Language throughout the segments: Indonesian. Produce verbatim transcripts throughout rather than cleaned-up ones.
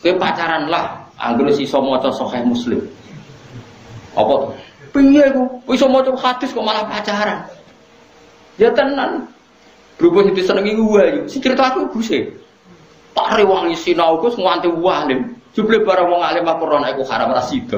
Kowe pacaran lah, anggere iso maca Sahih Muslim. Apa? Piye iku? Iso maca hadis kok malah pacaran. Ya tenan. Berhubung itu senengi wae. Si cerita aku buse. Tak rewangi sinau Gus nganti walim. Jebule bareng wong alim Al-Qur'an iku haram ra sida.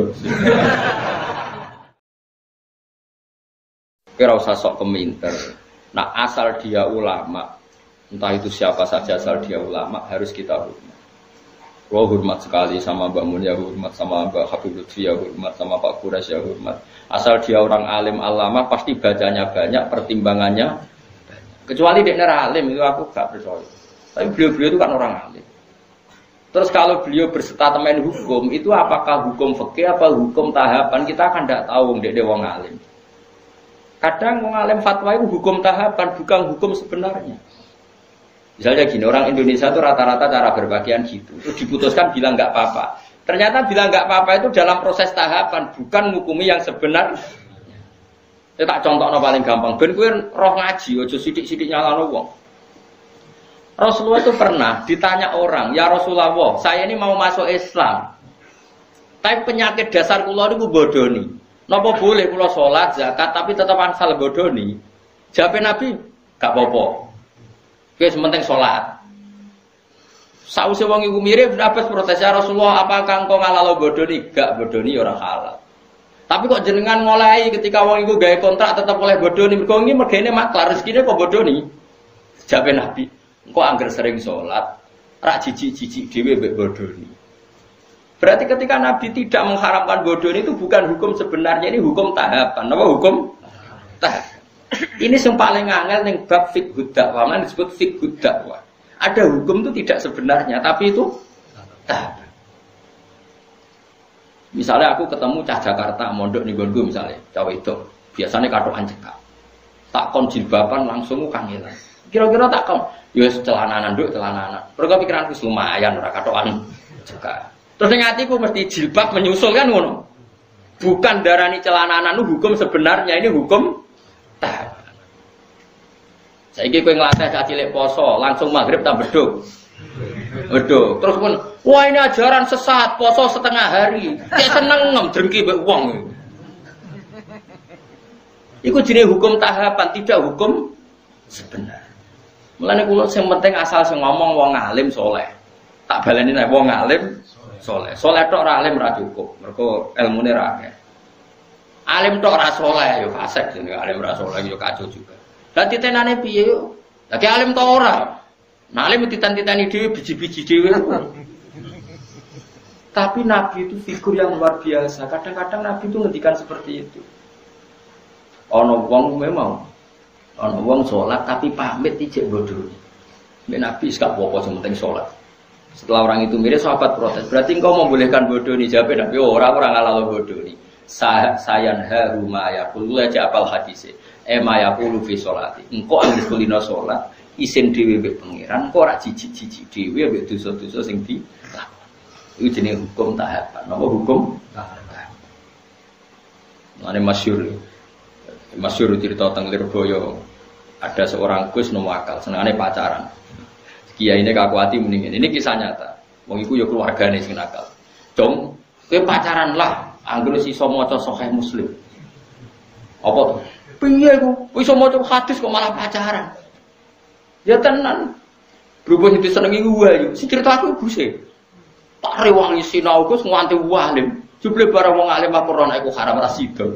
Kira usah sok keminter. Nah, asal dia ulama, entah itu siapa saja asal dia ulama harus kita hormat. Gua hormat sekali sama Mbak Mun ya hormat, sama Mbak Habib Lutfi ya hormat, sama Pak Quraisy ya hormat. Asal dia orang alim alama pasti bacanya banyak, pertimbangannya banyak. Kecuali dia alim itu aku gak percaya. Tapi beliau-beliau itu kan orang alim. Terus kalau beliau berstatement hukum itu apakah hukum fikih apa hukum tahapan kita kan tidak tahu dia wong alim. Kadang wong alim fatwa itu hukum tahapan bukan hukum sebenarnya. Misalnya gini, orang Indonesia itu rata-rata cara berpakaian gitu. Terus diputuskan bilang nggak apa-apa. Ternyata bilang nggak apa-apa itu dalam proses tahapan, bukan hukumi yang sebenar. Saya tak contohnya paling gampang. Ben kowe roh ngaji, ojo sidik-sidik nyalano wong. Rasulullah itu pernah ditanya orang, ya Rasulullah, saya ini mau masuk Islam. Tapi penyakit dasar kula niku bodoni. Napa boleh kula salat, zakat tapi tetap asal bodoni? Jawab Nabi, gak apa-apa. Wis penting salat. Sausé wong iku mirip dapat protes ya Rasulullah, apakah engkau ngalalo bodoni? Gak bodoni ora halal. Tapi kok jenengan ngolehi ketika wong iku gawe kontrak tetap oleh bodoni, mergo iki mergane maklar rezekine kok bodoni. Jawab Nabi, engkau angger sering sholat, rak jijik-jijik dhewe mbek bodoni. Berarti ketika Nabi tidak mengharamkan bodoni itu bukan hukum sebenarnya, ini hukum tahapan. Apa hukum? Tahapan. Ini yang paling angel ning bab fiqhud dakwah, man disebut fiqhud dakwah. Ada hukum itu tidak sebenarnya, tapi itu tahapan. Misalnya aku ketemu cah Jakarta, mondok ning nggonku misalnya, cah wedok, biasanya katokan cekak. Tak kon jilbaban langsung kangelan. Kira-kira tak kon ya celananan nduk celananan. Mergo pikiranku lumayan ora katokan cekak. Terus ning atiku mesti jilbab menyusul kan ngono. Bukan darani celananan itu hukum sebenarnya, ini hukum tahapan. Saiki kowe nglatih cah cilik poso, langsung maghrib tak beduk. Beduk. Terus pun, wah ini ajaran sesat, poso setengah hari. Cek seneng ngem drengki mbek wong. Iku jenenge hukum tahapan, tidak hukum sebenarnya. Mulane kula sing penting asal sing ngomong wong alim saleh. Tak baleni nek wong alim saleh. Saleh tok ora alim ora cukup, mergo ilmune ra akeh. Alim tok ora saleh ya fasik jenenge alim ora saleh ya kacau juga. Lah titenane piye yo? Lah ki alim tok ora. Nah alim ditan-titani dhewe biji-biji dhewe. Tapi Nabi itu figur yang luar biasa. Kadang-kadang Nabi itu ngendikan seperti itu. Ana wong memang ana wong salat tapi pamit ijek bodoh. Mbek Nabi gak apa-apa sing penting salat. Setelah orang itu mirip sahabat protes. Berarti engkau membolehkan bodoh ni? Jawab Nabi, oh, orang orang ngalah bodoh ni. Sayan haru ma yaqulu aja apal hadise. E ma yaqulu fi sholati. Engkau anggere kulino salat isin dhewe mbek pangeran, engkau ora jijik-jijik dhewe mbek dosa-dosa sing dilakoni. Iku jenenge hukum tahapan. Napa hukum tahapan? Mane masyhur. Masyhur cerita teng Lirboyo. Ada seorang Gus nemu akal, senengane pacaran. Kiai ini kaku hati mendingin. Ini kisah nyata. Wong iku ya keluargane sing nakal. Dong, kowe pacaran lah, anggere iso maca Sahih Muslim. Apa? Piye iku? Iso maca hadis kok malah pacaran. Ya tenan. Berhubung itu senengi wae. Si cerita aku buse. Tak rewangi sinau Gus nganti walim. Jebule bareng wong alim Al-Qur'an iku haram ra sida.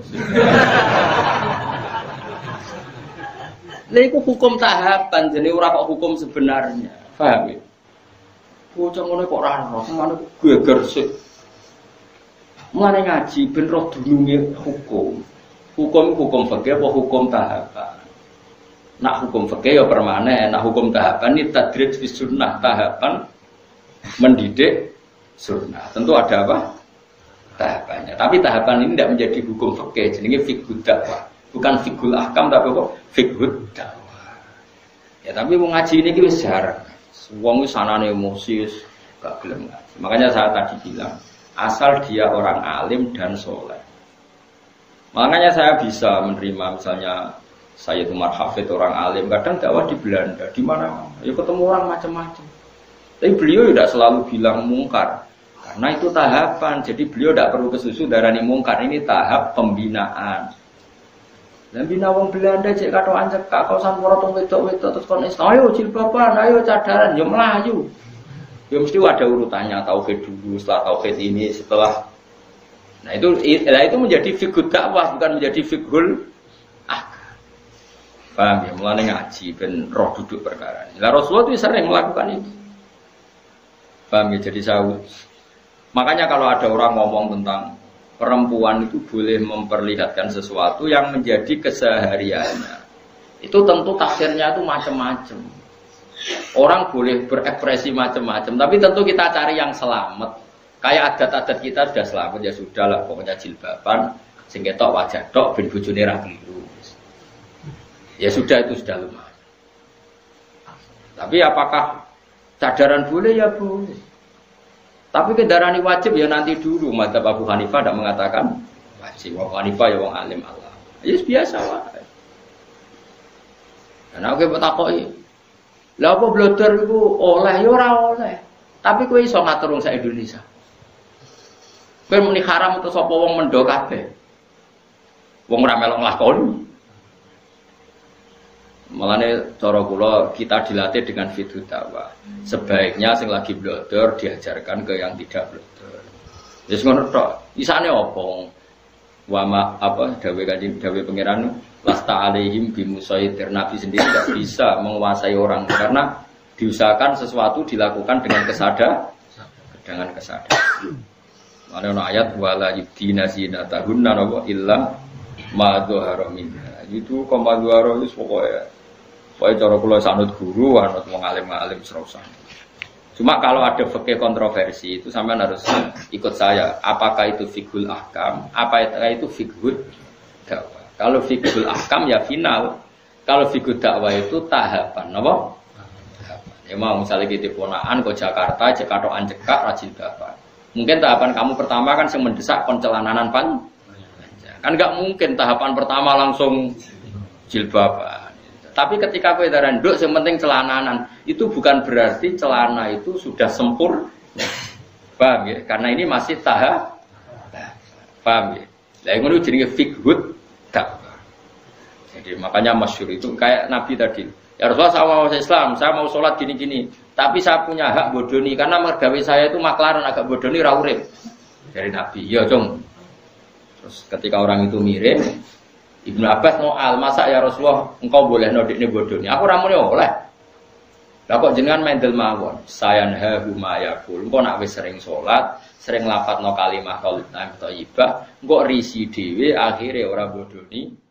Lha iku hukum tahapan, jenenge ora kok hukum sebenarnya. Paham ya? Bocah ngono kok ora ora, semane geger sik. Mulane ngaji ben roh dununge hukum. Hukum hukum fikih apa hukum tahapan? Nak hukum fikih ya permanen, nak hukum tahapan ini tadrij fi sunnah, tahapan mendidik sunnah. Tentu ada apa? Tahapannya. Tapi tahapan ini tidak menjadi hukum fikih, jenenge fiqhud dakwah. Bukan fiqhul ahkam tapi kok fiqhud dakwah. Ya tapi mau ngaji ini wis jarang. Wong wis sanane emosi gak gelem ngaji. Makanya saya tadi bilang, asal dia orang alim dan soleh. Makanya saya bisa menerima misalnya Sayyid Umar Hafid orang alim, kadang dakwah di Belanda, di mana ya ketemu orang macam-macam. Tapi beliau tidak selalu bilang mungkar. Karena itu tahapan, jadi beliau tidak perlu kesusu darani mungkar, ini tahap pembinaan. Dan bina wong Belanda cek katokan cekak kau sampura tong wedok-wedok terus kon ayo jilbaban, ayo cadaran, yo melayu. Ya mesti ada urutannya, tauhid dulu, setelah tauhid ini, setelah. Nah itu, nah itu menjadi figur dakwah, bukan menjadi figur ah. Paham ya? Mulane ngaji ben roh duduk perkara. Lah Rasulullah itu sering melakukan itu. Paham ya? Jadi sahut. Makanya kalau ada orang ngomong tentang perempuan itu boleh memperlihatkan sesuatu yang menjadi kesehariannya, itu tentu tafsirnya itu macam-macam. Orang boleh berekspresi macam-macam, tapi tentu kita cari yang selamat. Kayak adat-adat kita sudah selamat ya sudah lah, pokoknya jilbaban, sing ketok wajah tok ben bojone ra kliru. Ya sudah itu sudah lumayan. Tapi apakah cadaran boleh? Ya boleh. Tapi kendaraan wajib ya nanti dulu. Madzhab Abu Hanifah tidak mengatakan wajib. Abu Hanifah ya wong alim Allah. Ya biasa wae. Dan aku bertakoi, lah apa blodor itu oleh ya ora oleh. Tapi kowe iso ngatur wong sak Indonesia. Kowe muni haram terus sapa wong mendo kabeh. Wong ora melok nglakoni. Malane cara kula kita dilatih dengan fiqh dakwah. Sebaiknya sing lagi blodor diajarkan ke yang tidak blodor. Wis ngono tok. Isane opo? Wa ma apa dawe kanjeng dawe pangeran lasta alaihim bimusaitir. Nabi sendiri tidak bisa menguasai orang karena diusahakan sesuatu dilakukan dengan kesadar dengan kesadaran. Mane ono ayat wala yudina zinatahunna wa illa ma dzahara minha. Itu koma dzahara wis pokoke pokoknya cara kula sanut guru, anut wong alim-alim serausan. Cuma kalau ada fikih kontroversi itu sampean harus ikut saya. Apakah itu fiqhul ahkam? Apakah itu fiqhul dakwah? Kalau fiqhul ahkam ya final. Kalau fiqhul dakwah itu tahapan, apa? Ya mau misalnya kita ponaan ke Jakarta, Jakarta cekak rajin dakwah. Mungkin tahapan kamu pertama kan yang mendesak pencelananan pan. Kan enggak mungkin tahapan pertama langsung jilbaban. Tapi ketika kowe daran nduk yang penting celananan, itu bukan berarti celana itu sudah sempurna. Paham ya? Karena ini masih tahap. Paham ya? Lah ngono jenenge fiqhud dakwah. Jadi makanya masyhur itu kayak Nabi tadi. Ya Rasulullah saya mau Islam, saya mau sholat gini-gini. Tapi saya punya hak bodoni karena mergawe saya itu maklaran agak bodoni ra urip. Dari Nabi, ya Cung. Terus ketika orang itu mirip, Ibnu Abbas mau al masa ya Rasulullah engkau boleh nodik ini bodohnya aku ramune oleh lah kok jenengan mendel mawon sayanhahu mayakul engkau nak wis sering sholat sering lafadz no kalimah thayyibah engkau risi dhewe akhire ora bodoni